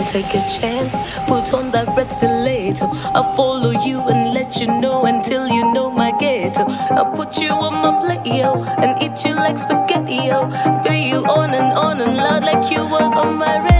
take a chance. Put on that red stiletto. I'll follow you and let you know until you know my ghetto. I'll put you on my plate, yo, and eat you like spaghetti, yo. Play you on and loud like you was on my radio.